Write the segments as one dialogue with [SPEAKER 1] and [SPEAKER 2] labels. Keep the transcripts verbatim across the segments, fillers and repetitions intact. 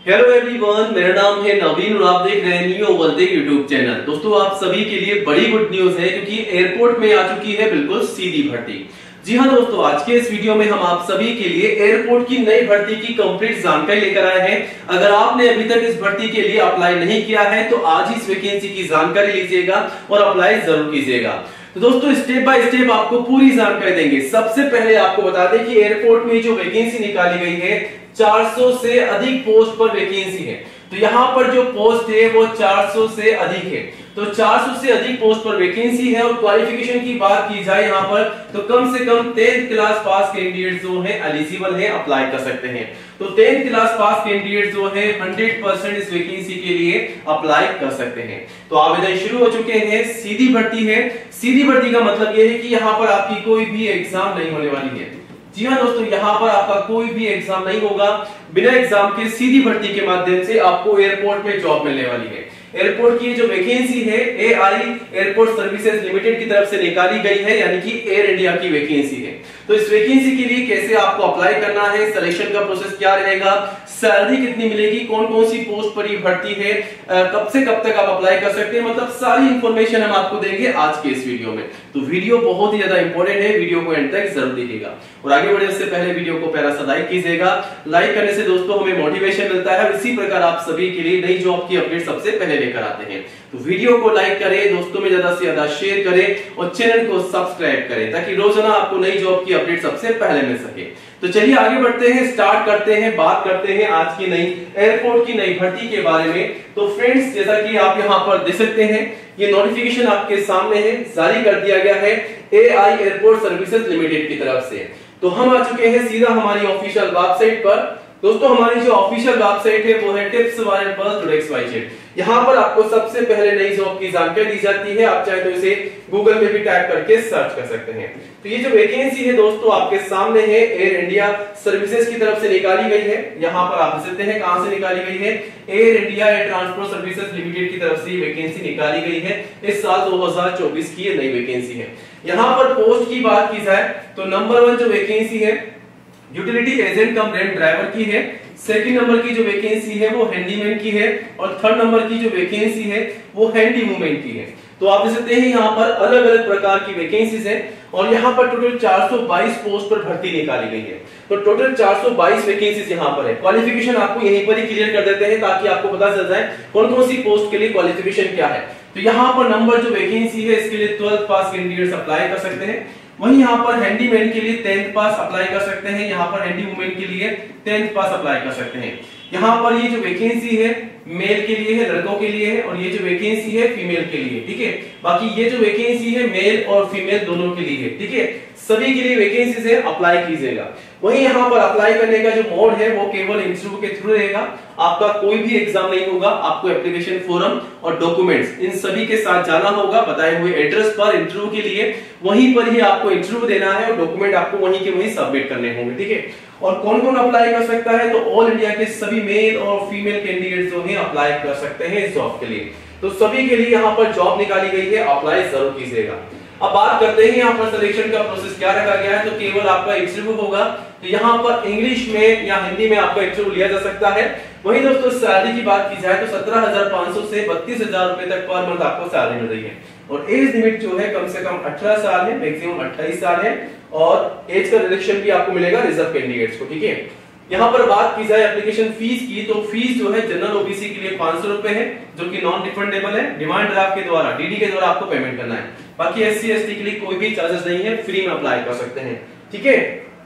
[SPEAKER 1] Hello everyone, मेरा नाम है नवीन और आप देख रहे हैं न्यू वर्ल्ड यूट्यूब चैनल। दोस्तों, आप सभी के लिए बड़ी गुड न्यूज है क्योंकि एयरपोर्ट में आ चुकी है बिल्कुल सीधी भर्ती। जी हां दोस्तों, आज के इस वीडियो में हम आप सभी के लिए एयरपोर्ट की नई भर्ती की कंप्लीट जानकारी लेकर आए हैं। अगर आपने अभी तक इस भर्ती के लिए अप्लाई नहीं किया है तो आज इस वैकेंसी की जानकारी लीजिएगा और अप्लाई जरूर कीजिएगा। तो दोस्तों, स्टेप बाय स्टेप आपको पूरी जानकारी देंगे। सबसे पहले आपको बता दें कि एयरपोर्ट में जो वैकेंसी निकाली गई है चार सौ से अधिक पोस्ट पर वैकेंसी है। तो यहाँ पर जो पोस्ट है वो चार सौ से अधिक है। तो चार सौ से अधिक पोस्ट पर वैकेंसी है और क्वालिफिकेशन की बात की जाए यहाँ पर तो कम से कम टेंथ क्लास पास कैंडिडेट जो है एलिजिबल है, अप्लाई कर सकते हैं। तो टेंथ क्लास पास कैंडिडेट जो है हंड्रेड परसेंट इस वैकेंसी के लिए अप्लाई कर सकते हैं। तो आवेदन शुरू हो चुके हैं, सीधी भर्ती है। सीधी भर्ती का मतलब यह है कि यहाँ पर आपकी कोई भी एग्जाम नहीं होने वाली है। जी हाँ दोस्तों, यहाँ पर आपका कोई भी एग्जाम नहीं होगा। बिना एग्जाम के सीधी भर्ती के माध्यम से आपको एयरपोर्ट में जॉब मिलने वाली है। एयरपोर्ट की जो वैकेंसी है A I airport services limited की तरफ से निकाली गई है, यानी कि एयर इंडिया की वैकेंसी है। तो इस वैकेंसी के लिए कैसे आपको अप्लाई करना है, सिलेक्शन का प्रोसेस क्या रहेगा, सैलरी कितनी मिलेगी, कौन कौन सी पोस्ट पर ये भर्ती है, कब से कब तक आप अप्लाई कर सकते हैं, मतलब सारी इंफॉर्मेशन हम आपको देंगे आज के इस वीडियो में। तो वीडियो बहुत ही ज्यादा इंपॉर्टेंट है, वीडियो को एंड तक जरूर देखिएगा। और आगे बढ़ने से पहले वीडियो को पहला सा लाइक कीजिएगा। लाइक करने से दोस्तों हमें मोटिवेशन मिलता है और इसी प्रकार आप सभी के लिए नई जॉब की अपडेट सबसे पहले लेकर आते हैं। तो वीडियो को लाइक करें, दोस्तों में ज्यादा से ज्यादा शेयर करें और चैनल को सब्सक्राइब करें ताकि रोजाना आपको नई जॉब की अपडेट सबसे पहले मिल सके। तो चलिए आगे बढ़ते हैं, स्टार्ट करते हैं, बात करते हैं आज की नई एयरपोर्ट की नई भर्ती के बारे में। तो फ्रेंड्स, जैसा कि आप यहाँ पर देख सकते हैं, ये नोटिफिकेशन आपके सामने है, जारी कर दिया गया है A I airport services limited की तरफ से। तो हम आ चुके हैं सीधा हमारी ऑफिशियल वेबसाइट पर। दोस्तों, हमारी जो ऑफिशियल वेबसाइट है वो है टिप्स वाले बस डॉट एक्स वाई जेड। यहाँ पर आपको सबसे पहले नई जॉब की जानकारी दी जाती है। आप चाहे तो इसे गूगल में भी टाइप करके सर्च कर सकते हैं। तो ये जो वैकेंसी है दोस्तों आपके सामने है, एयर इंडिया सर्विसेज की तरफ से निकाली गई है। यहाँ पर आप देख सकते हैं कहां से निकाली गई है, Air India air transport services limited की तरफ से वैकेंसी निकाली गई है। इस साल दो हजार चौबीस की ये नई वैकेंसी है। यहाँ पर पोस्ट की बात की जाए तो नंबर वन जो वैकेंसी है utility agent cum ramp driver की है। सेकंड नंबर की जो वैकेंसी है वो हैंडीमैन की है और थर्ड नंबर की जो वैकेंसी है वो हैंडी वूमेन की है। तो आप देख सकते हैं यहाँ पर अलग अलग प्रकार की वैकेंसीज है और यहाँ पर टोटल चार सौ बाईस पोस्ट पर भर्ती निकाली गई है। तो टोटल चार सौ बाईस वैकेंसीज यहाँ पर है। क्वालिफिकेशन आपको यहीं पर ही क्लियर कर देते हैं ताकि आपको पता चल जाए कौन कौन सी पोस्ट के लिए क्वालिफिकेशन क्या है। तो यहाँ पर नंबर जो वैकेंसी है इसके लिए ट्वेल्थ पास कैंडिडेट्स अप्लाई कर सकते हैं। वहीं यहाँ पर हैंडीमैन के लिए टेंथ पास अप्लाई कर सकते हैं। यहाँ पर हैंडी वुमेन के लिए टेंथ पास अप्लाई कर सकते हैं। यहाँ पर ये जो वैकेंसी है मेल के लिए है, लड़कों के लिए है, और ये जो वैकेंसी है फीमेल के लिए, ठीक है। बाकी ये जो वैकेंसी है मेल और फीमेल दोनों के लिए है, ठीक है। सभी के लिए वैकेंसी से अप्लाई कीजिएगा। वहीं यहाँ पर अप्लाई करने का जो मोड है वो केवल इंटरव्यू के थ्रू रहेगा। आपका कोई भी एग्जाम नहीं होगा। आपको एप्लीकेशन फॉर्म और डॉक्यूमेंट्स इन सभी के साथ जाना होगा बताए हुए एड्रेस पर इंटरव्यू के लिए। वहीं पर ही आपको इंटरव्यू देना है और डॉक्यूमेंट आपको वहीं के वहीं सबमिट करने होंगे, ठीक है। और कौन कौन अप्लाई कर सकता है, तो ऑल इंडिया के सभी मेल और फीमेल कैंडिडेट जो है अप्लाई कर सकते हैं इस जॉब के लिए। तो सभी के लिए यहाँ पर जॉब निकाली गई है, अप्लाई जरूर कीजिएगा। अब बात करते हैं यहाँ पर सिलेक्शन का प्रोसेस क्या रखा गया है। तो केवल आपका इंटरव्यू होगा। तो यहाँ पर इंग्लिश में या हिंदी में आपका इंटरव्यू लिया जा सकता है। वहीं दोस्तों सैलरी की बात की जाए तो सत्रह हजार पाँच सौ से बत्तीस हजार रुपए तक पर मंथ आपको सैलरी मिल रही है। और एज लिमिट जो है कम से कम अठारह साल है, मैक्सिमम अट्ठाईस साल है। और एज का रिडक्शन भी आपको मिलेगा रिजर्व कैंडिडेट्स को, ठीक है। यहाँ पर बात की जाए एप्लीकेशन फीस की तो फीस जो है जनरल ओबीसी के लिए पांच सौ रुपए है जो कि नॉन रिफंडेबल है। डिमांड ड्राफ्ट के द्वारा डीडी के द्वारा आपको पेमेंट करना है। बाकी एससी एसटी के लिए कोई भी चार्जेस नहीं है, फ्री में अप्लाई कर सकते हैं, ठीक है।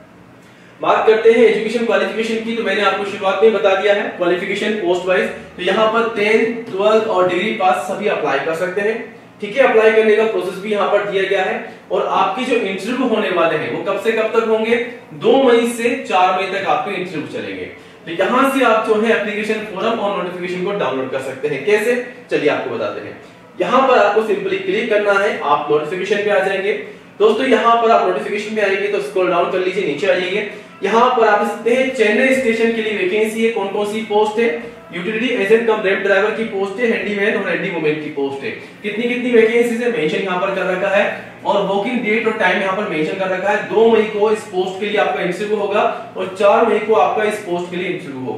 [SPEAKER 1] बात करते हैं एजुकेशन क्वालिफिकेशन की। तो मैंने आपको शुरुआत में बता दिया है क्वालिफिकेशन पोस्ट वाइज। तो यहाँ पर टेंथ ट्वेल्थ और डिग्री पास सभी अप्लाई कर सकते हैं, ठीक है। अप्लाई करने का प्रोसेस भी यहाँ पर दिया गया है। और आपकी जो इंटरव्यू होने वाले हैं वो कब से कब तक होंगे, दो मई से चार मई तक आपके इंटरव्यू चलेंगे। तो यहाँ से आप जो है एप्लीकेशन फॉर्म और नोटिफिकेशन को डाउनलोड कर सकते हैं। कैसे, चलिए आपको बताते हैं। यहाँ पर आपको सिंपली क्लिक करना है, आप नोटिफिकेशन पे आ जाएंगे। दोस्तों यहाँ पर आप नोटिफिकेशन में आएंगे तो स्क्रॉल डाउन कर लीजिए, नीचे आ जाइए। यहाँ पर आप सकते हैं चेन्नई स्टेशन के लिए वैकेंसी है। कौन कौन सी पोस्ट है, utility agent cum ramp driver की पोस्ट है, हैंडीमैन और हैंडी वुमेन की पोस्ट है। कितनी कितनी वैकेंसीज है मेंशन यहाँ पर कर रखा है और वॉकिंग डेट और टाइम यहाँ पर मेंशन कर रखा है। दो मई को इस पोस्ट के लिए आपका इंटरव्यू होगा और चार मई को आपका इस पोस्ट के लिए इंटरव्यू होगा।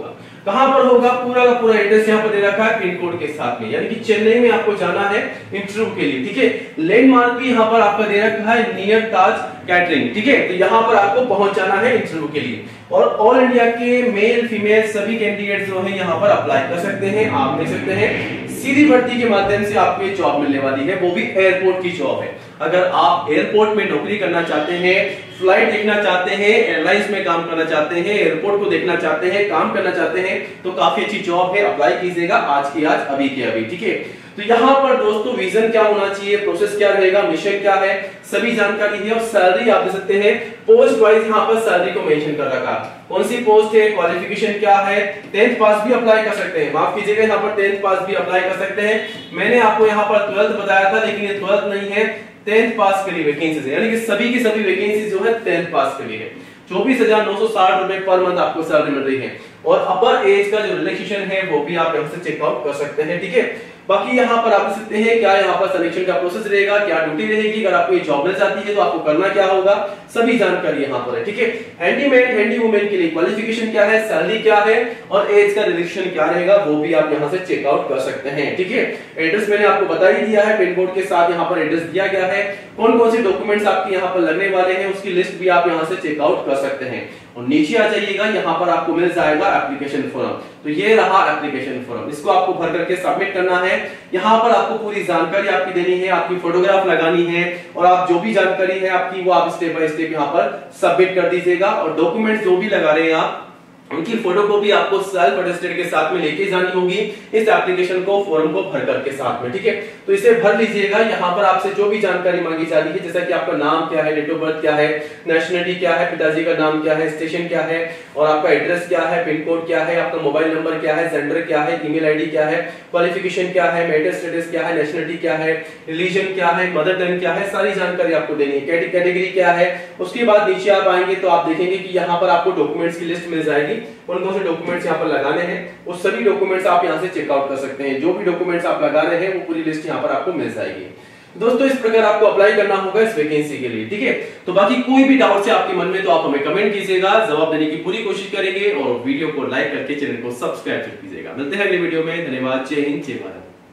[SPEAKER 1] कहां पर होगा, पूरा का पूरा एड्रेस यहाँ पर दे रखा है पिन कोड के साथ में, यानी कि चेन्नई में आपको जाना है इंटरव्यू के लिए, ठीक है। लैंडमार्क भी यहाँ पर आपका दे रखा है नियर ताज कैटरिंग, ठीक है। तो यहाँ पर आपको पहुंच जाना है इंटरव्यू के लिए, और ऑल इंडिया के मेल फीमेल सभी कैंडिडेट जो है यहाँ पर अप्लाई कर सकते हैं। आप देख सकते हैं सीधी भर्ती के माध्यम से आपको ये जॉब मिलने वाली है, वो भी एयरपोर्ट की जॉब है। अगर आप एयरपोर्ट में नौकरी करना चाहते हैं, फ्लाइट देखना चाहते हैं, एयरलाइंस में काम करना चाहते हैं, एयरपोर्ट को देखना चाहते हैं, काम करना चाहते हैं, तो काफी अच्छी जॉब है, अप्लाई कीजिएगा आज की आज, अभी के अभी, ठीक है। तो यहाँ पर दोस्तों विजन क्या होना चाहिए, प्रोसेस क्या रहेगा, मिशन क्या है, सभी जानकारी है। और सैलरी आप देख सकते हैं पोस्ट वाइज यहाँ पर सैलरी को मेंशन कर रखा, कौन सी पोस्ट है, क्वालिफिकेशन क्या है, टेंथ पास भी अप्लाई कर सकते हैं, माफ कीजिएगा यहाँ पर टेंथ पास भी अप्लाई कर सकते हैं। मैंने आपको यहाँ पर ट्वेल्थ बताया था, लेकिन ये ट्वेल्थ नहीं है, टेंथ पास के लिए वैकेंसीज है, यानी कि सभी की सभी वैकेंसी जो है टेंथ पास के लिए है। चौबीस हजार नौ सौ साठ रुपए पर मंथ आपको सैलरी मिल रही है, और अपर एज का जो रिलैक्सेशन है वो भी आप यहाँ से चेकआउट कर सकते हैं, ठीक है। बाकी यहाँ पर आप देख सकते हैं क्या यहाँ पर सिलेक्शन का प्रोसेस रहेगा, क्या ड्यूटी रहेगी, अगर आपको ये जॉब मिल जाती है तो आपको करना क्या होगा, सभी जानकारी यहाँ पर है, ठीक है। हैंडीमैन हैंडी वुमेन के लिए क्वालिफिकेशन क्या है, सैलरी क्या है, और एज का रिलेक्शन क्या रहेगा, वो भी आप यहाँ से चेकआउट कर सकते हैं, ठीक है। एड्रेस मैंने आपको बता ही दिया है, पिन कोड के साथ यहाँ पर एड्रेस दिया गया है। कौन कौन से डॉक्यूमेंट्स आपके यहाँ पर लगने वाले हैं उसकी लिस्ट भी आप यहाँ से चेकआउट कर सकते हैं। और नीचे आ जाइएगा, यहाँ पर आपको मिल जाएगा एप्लीकेशन फॉर्म। तो ये रहा एप्लीकेशन फॉर्म, इसको आपको भर करके सबमिट करना है। यहाँ पर आपको पूरी जानकारी आपकी देनी है, आपकी फोटोग्राफ लगानी है, और आप जो भी जानकारी है आपकी वो आप स्टेप बाय स्टेप यहाँ पर सबमिट कर दीजिएगा। और डॉक्यूमेंट्स जो भी लगा रहे हैं आप, उनकी फोटो कॉपी आपको सेल्फ अटेस्टेड के साथ में लेके जानी होगी इस एप्लीकेशन को, फॉर्म को भर करके साथ में, ठीक है। तो इसे भर लीजिएगा। यहाँ पर आपसे जो भी जानकारी मांगी जा रही है, जैसा कि आपका नाम क्या है, डेट ऑफ बर्थ क्या है, नेशनलिटी क्या है, पिताजी का नाम क्या है, स्टेशन क्या है, और आपका एड्रेस क्या है, पिन कोड क्या है, आपका मोबाइल नंबर क्या है, जेंडर क्या है, ईमेल आईडी क्या है, क्वालिफिकेशन क्या है, मैरिटल स्टेटस क्या है, नेशनलिटी क्या है, रिलीजन क्या है, मदर टंग क्या है, सारी जानकारी आपको देनी है। कैटेगरी क्या है, उसके बाद नीचे आप आएंगे तो आप देखेंगे कि यहाँ पर आपको डॉक्यूमेंट्स की लिस्ट मिल जाएगी, कौन कौन से डॉक्यूमेंट्स यहाँ पर लगाने हैं, वो सभी डॉक्यूमेंट्स आप यहाँ से चेकआउट कर सकते हैं। जो भी डॉक्यूमेंट्स आप लगा रहे हैं वो पूरी लिस्ट यहाँ पर आपको मिल जाएगी। दोस्तों इस प्रकार आपको अप्लाई करना होगा इस वैकेंसी के लिए, ठीक है। तो बाकी कोई भी डाउट है आपके मन में तो आप हमें कमेंट कीजिएगा, जवाब देने की पूरी कोशिश करेंगे, और वीडियो को लाइक करके चैनल को सब्सक्राइब कीजिएगा। मिलते हैं अगले वीडियो में, धन्यवाद, जय हिंद, जय भारत।